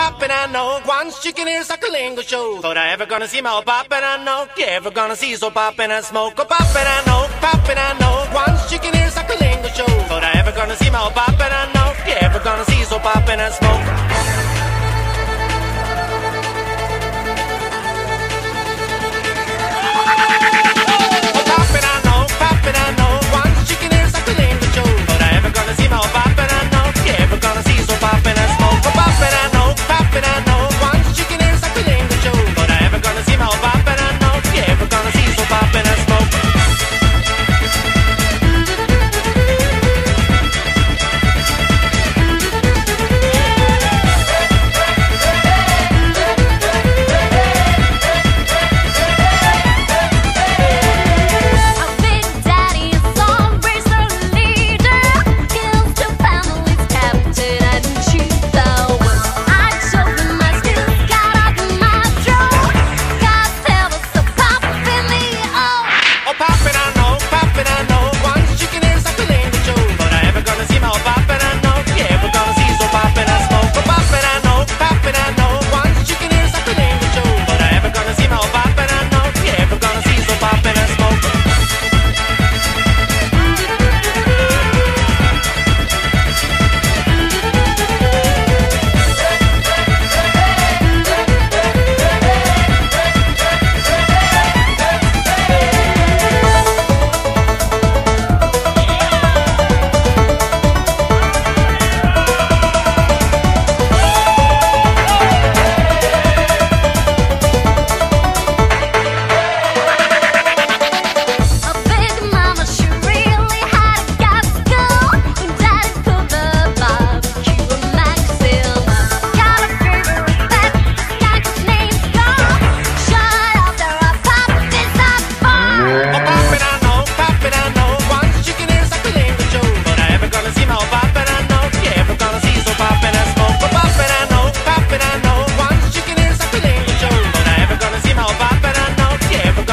poppin', I know. Once chicken ears, Sakalingo show. Thought I ever gonna see my poppin', I know. You ever gonna see so poppin' and smoke? Oh, poppin', I know. Poppin', I know. Once chicken ears, Sakalingo show. Thought I ever gonna see my poppin', I know. You ever gonna see so poppin' and smoke?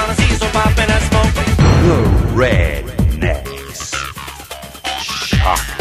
Rednecks. Shock.